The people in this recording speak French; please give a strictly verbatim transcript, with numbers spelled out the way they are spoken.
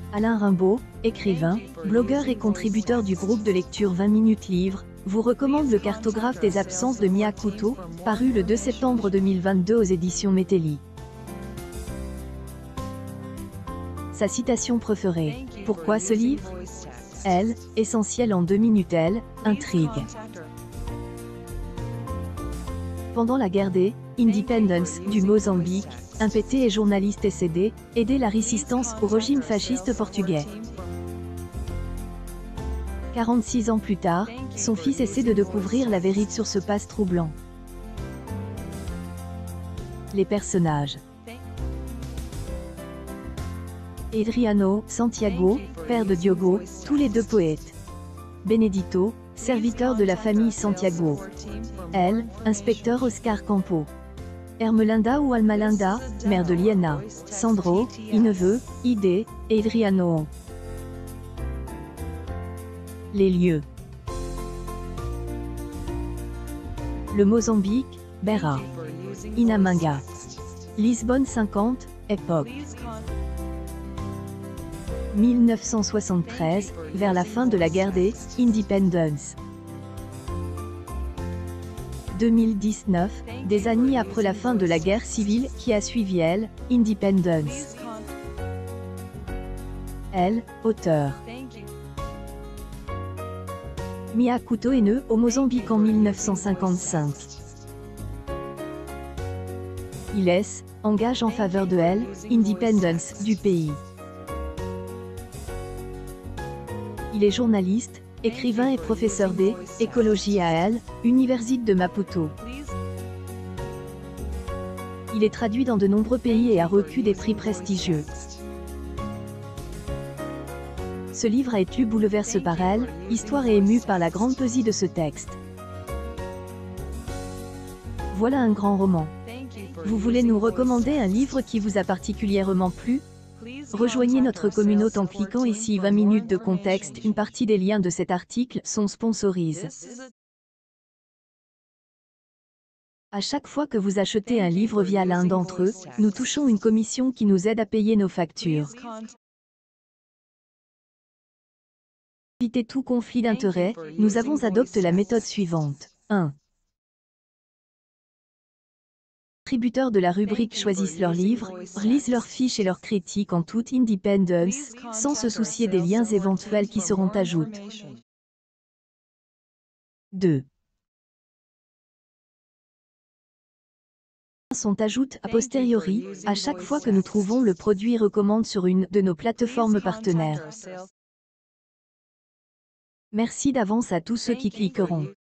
Alain Rimbaud, écrivain, blogueur et contributeur du groupe de lecture vingt minutes livres, vous recommande le cartographe des absences de Mia Couto, paru le deux septembre deux mille vingt-deux aux éditions Mételli. Sa citation préférée. Pourquoi ce livre? Elle, essentielle en deux minutes elle, intrigue. Pendant la guerre des Independence du Mozambique, un Pété est journaliste et cédé, aider la résistance au régime fasciste portugais. quarante-six ans plus tard, son fils essaie de découvrir la vérité sur ce passé troublant. Les personnages. Adriano, Santiago, père de Diogo, tous les deux poètes. Benedito, serviteur de la famille Santiago. Elle, inspecteur Oscar Campo. Hermelinda ou Almalinda, mère de Liena. Sandro, neveu, Ide, et Adriano. Les lieux. Le Mozambique, Beira. Inamanga. Lisbonne cinquante, époque. mille neuf cent soixante-treize, vers la fin de la guerre des Independence. deux mille dix-neuf, des années après la fin de la guerre civile qui a suivi elle, Independence. Elle, auteur. Mia Couto est née au Mozambique en mille neuf cent cinquante-cinq. Il est, engage en faveur de elle, Independence du pays. Il est journaliste, écrivain et professeur d'écologie à elle, Université de Maputo. Il est traduit dans de nombreux pays et a reçu des prix prestigieux. Ce livre a été bouleversé par elle, histoire et ému par la grande poésie de ce texte. Voilà un grand roman. Vous voulez nous recommander un livre qui vous a particulièrement plu? Rejoignez notre communauté en cliquant ici vingt minutes de contexte. Une partie des liens de cet article sont sponsorisés. À chaque fois que vous achetez un livre via l'un d'entre eux, nous touchons une commission qui nous aide à payer nos factures. Pour éviter tout conflit d'intérêts, nous avons adopté la méthode suivante. un. Les contributeurs de la rubrique choisissent leurs livres, lisent leurs fiches et leurs critiques en toute indépendance, sans se soucier des liens éventuels qui seront ajoutés. deux. Sont ajoutés a posteriori, à chaque fois que nous trouvons le produit recommande sur une de nos plateformes partenaires. Merci d'avance à tous ceux qui cliqueront.